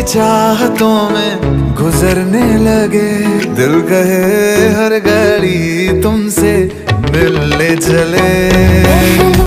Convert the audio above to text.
चाहतों में गुजरने लगे, दिल कहे हर घड़ी तुमसे मिलने चले।